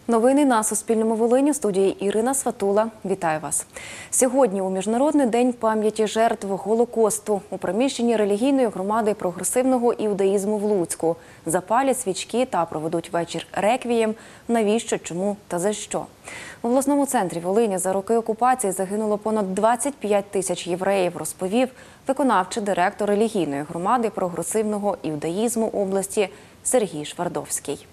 Новини на Суспільному Волині. В студії Ірина Сватула. Вітаю вас. Сьогодні у Міжнародний день пам'яті жертв Голокосту у приміщенні релігійної громади прогресивного іудаїзму в Луцьку запалять свічки та проведуть вечір реквієм. Навіщо, чому та за що? У обласному центрі Волині за роки окупації загинуло понад 25 тисяч євреїв, розповів виконавчий директор релігійної громади прогресивного іудаїзму області Сергій Швардовський.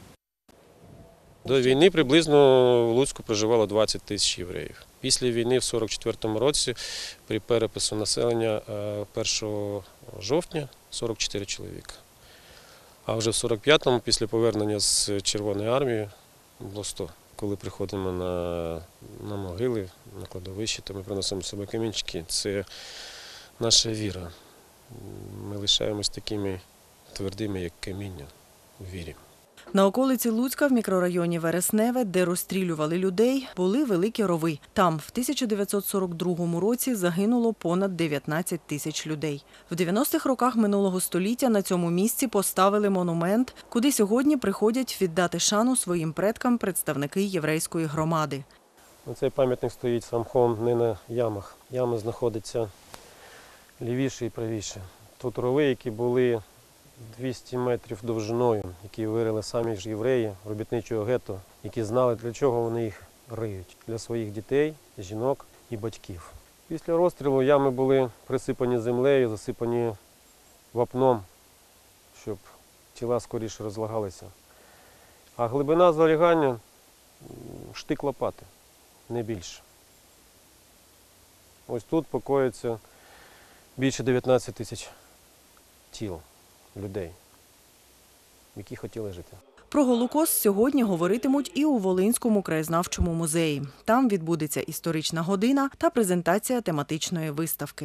До війни приблизно в Луцьку проживало 20 тисяч євреїв. Після війни в 1944 році при перепису населення 1 жовтня 44 чоловіка. А вже в 1945-му, після повернення з Червоної армії, було 100. Коли приходимо на могили, на кладовище, то ми приносимо з собою камінчики. Це наша віра. Ми лишаємось такими твердими, як каміння у вірі. На околиці Луцька в мікрорайоні Вересневе, де розстрілювали людей, були великі рови. Там в 1942 році загинуло понад 19 тисяч людей. В 90-х роках минулого століття на цьому місці поставили монумент, куди сьогодні приходять віддати шану своїм предкам представники єврейської громади. Цей пам'ятник стоїть самхом не на ямах. Ями знаходяться лівіше і правіше. Тут рови, які були 200 метрів довжиною, які вирили самі ж євреї робітничого гетто, які знали, для чого вони їх риють. Для своїх дітей, жінок і батьків. Після розстрілу ями були присипані землею, засипані вапном, щоб тіла скоріше розлагалися. А глибина залягання – штик лопати, не більше. Ось тут покоїться більше 19 тисяч тіл людей, які хотіли жити. Про Голокост сьогодні говоритимуть і у Волинському краєзнавчому музеї. Там відбудеться історична година та презентація тематичної виставки.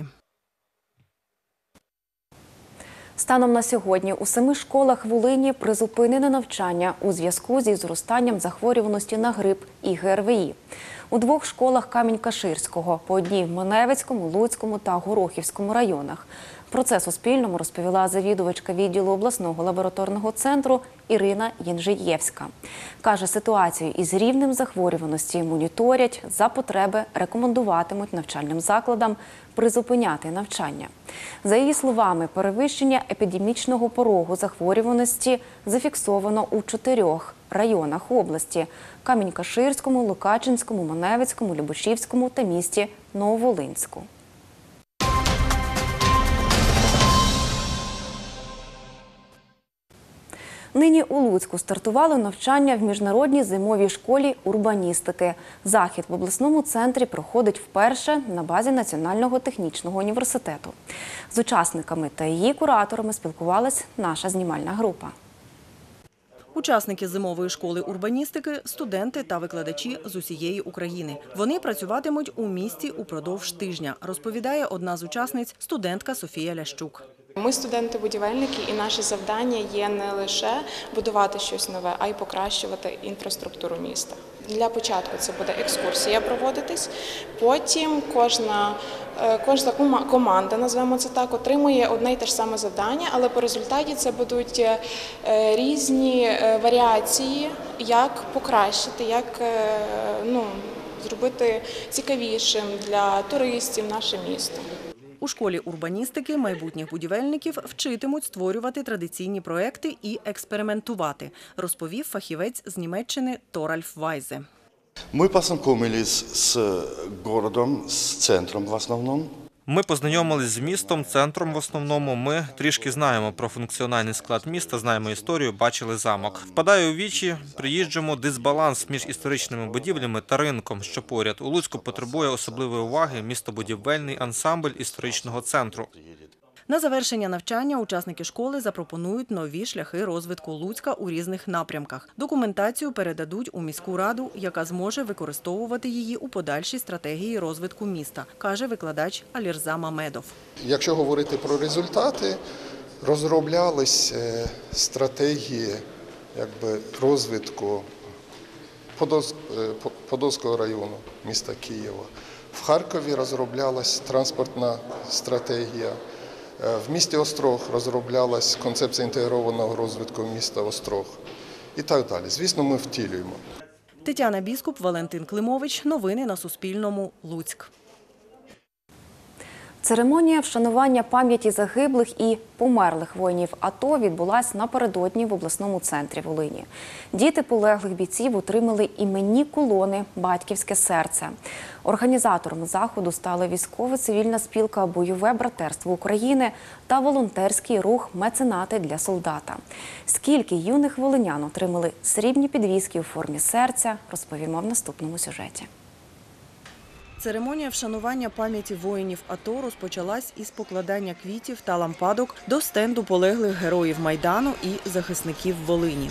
Станом на сьогодні у 7 школах Волині призупинене навчання у зв'язку зі зростанням захворюваності на грип і ГРВІ. У 2 школах Камінь-Каширського, по одній в Маневицькому, Луцькому та Горохівському районах. Про це Суспільному розповіла завідувачка відділу обласного лабораторного центру Ірина Єнжиєвська. Каже, ситуацію із рівнем захворюваності моніторять, за потреби рекомендуватимуть навчальним закладам призупиняти навчання. За її словами, перевищення епідемічного порогу захворюваності зафіксовано у 4 районах області – Камінь-Каширському, Лукачинському, Маневицькому, Любешівському та місті Нововолинську. Нині у Луцьку стартувало навчання в міжнародній зимовій школі урбаністики. Захід в обласному центрі проходить вперше на базі Національного технічного університету. З учасниками та її кураторами спілкувалась наша знімальна група. Учасники зимової школи урбаністики – студенти та викладачі з усієї України. Вони працюватимуть у місті упродовж тижня, розповідає одна з учасниць – студентка Софія Лящук. Ми студенти-будівельники, і наше завдання є не лише будувати щось нове, а й покращувати інфраструктуру міста. Для початку це буде екскурсія проводитись, потім кожна команда, назвемо це так, отримує одне й те ж саме завдання, але по результаті це будуть різні варіації, як покращити, як зробити цікавішим для туристів наше місто. У школі урбаністики майбутніх будівельників вчитимуть створювати традиційні проекти і експериментувати, розповів фахівець з Німеччини Торальф Вайзе. Ми познайомились з містом, з центром в основному. Ми познайомились з містом, центром в основному. Ми трішки знаємо про функціональний склад міста, знаємо історію, бачили замок. Впадає у вічі приїжджому дисбаланс між історичними будівлями та ринком, що поряд. У Луцьку потребує особливої уваги містобудівельний ансамбль історичного центру. На завершення навчання учасники школи запропонують нові шляхи розвитку Луцька у різних напрямках. Документацію передадуть у міську раду, яка зможе використовувати її у подальшій стратегії розвитку міста, каже викладач Алірза Мамедов. Якщо говорити про результати, розроблялись стратегії розвитку Подольського району міста Києва. В Харкові розроблялась транспортна стратегія. В місті Острог розроблялась концепція інтегрованого розвитку міста Острог і так далі. Звісно, ми втілюємо. Тетяна Біскуп, Валентин Климович. Новини на Суспільному. Луцьк. Церемонія вшанування пам'яті загиблих і померлих воїнів АТО відбулась напередодні в обласному центрі Волині. Діти полеглих бійців отримали іменні кулони «Батьківське серце». Організатором заходу стали військово-цивільна спілка «Бойове братерство України» та волонтерський рух «Меценати для солдата». Скільки юних волинян отримали срібні підвіски у формі серця, розповімо в наступному сюжеті. Церемонія вшанування пам'яті воїнів АТО розпочалась із покладання квітів та лампадок до стенду полеглих героїв Майдану і захисників Волині.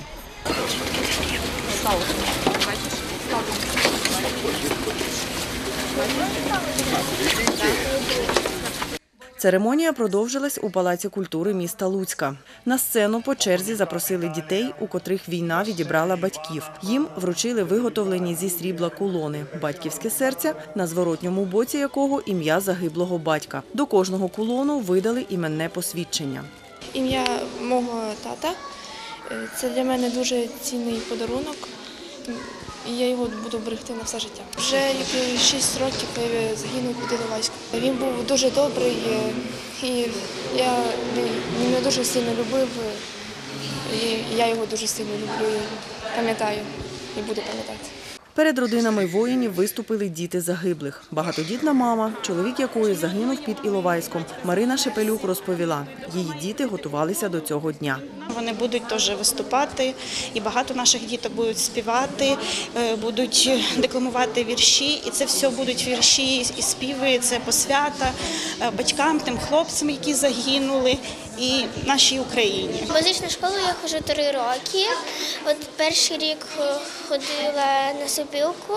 Церемонія продовжилась у Палаці культури міста Луцька. На сцену по черзі запросили дітей, у котрих війна відібрала батьків. Їм вручили виготовлені зі срібла кулони «Батьківське серце», на зворотньому боці якого ім'я загиблого батька. До кожного кулону видали іменне посвідчення. Ім'я мого тата – це для мене дуже цінний подарунок. І я його буду берегти на все життя. Вже 6 років загинув під Іловайськом. Він був дуже добрий, і він мене дуже сильно любив. І я його дуже сильно люблю, пам'ятаю і буду пам'ятати. Перед родинами воїнів виступили діти загиблих. Багатодітна мама, чоловік якої загинув під Іловайськом, Марина Шепелюк розповіла, її діти готувалися до цього дня. Вони будуть теж виступати, і багато наших діток будуть співати, будуть декламувати вірші. І це все будуть вірші і співи, це посвята батькам, тим хлопцям, які загинули, і нашій Україні. В музичну школу я ходжу 3 роки. От перший рік ходила на сопілку,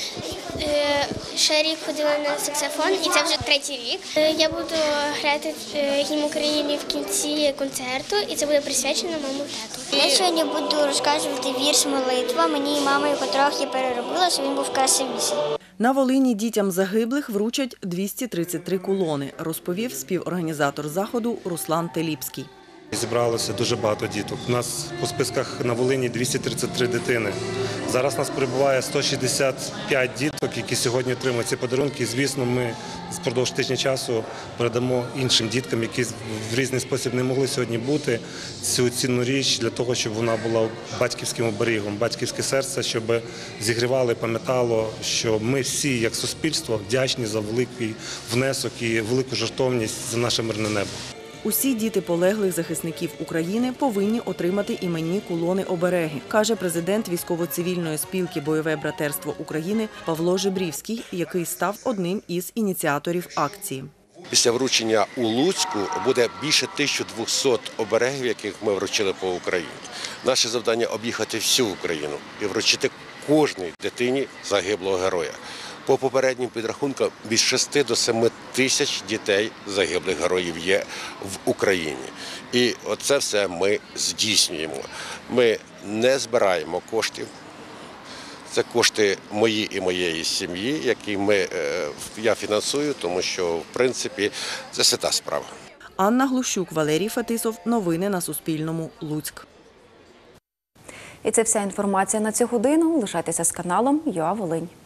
ще рік ходила на саксофон, і це вже 3-й рік. Я буду грати гімн України в кінці концерту, і це буде присвячено моєму тату. Я сьогодні буду розказувати вірш «Молитва» мені і мамі, котрих я переробила, щоб він був красивіший. На Волині дітям загиблих вручать 233 кулони, розповів співорганізатор заходу Руслан Теліпський. Зібралося дуже багато діток. У нас у списках на Волині 233 дитини. Зараз у нас перебуває 165 діток, які сьогодні отримують ці подарунки. І, звісно, ми впродовж тижня часу передамо іншим діткам, які в різний спосіб не могли сьогодні бути, цю цінну річ для того, щоб вона була батьківським оберігом, батьківське серце, щоб зігрівало і пам'ятало, що ми всі, як суспільство, вдячні за великий внесок і велику жертовність за наше мирне небо. Усі діти полеглих захисників України повинні отримати іменні кулони-обереги, каже президент військово-цивільної спілки «Бойове братерство України» Павло Жебрівський, який став одним із ініціаторів акції. Після вручення у Луцьку буде більше 1200 оберегів, яких ми вручили по Україні. Наше завдання – об'їхати всю Україну і вручити кожній дитині загиблого героя. По попереднім підрахункам від 6 до 7 тисяч дітей загиблих героїв є в Україні. І оце все ми здійснюємо. Ми не збираємо коштів. Це кошти мої і моєї сім'ї, які я фінансую, тому що, в принципі, це свята справа. Анна Глущук, Валерій Фетисов. Новини на Суспільному. Луцьк. І це вся інформація на цю годину. Лишайтеся з каналом ЮА Волинь.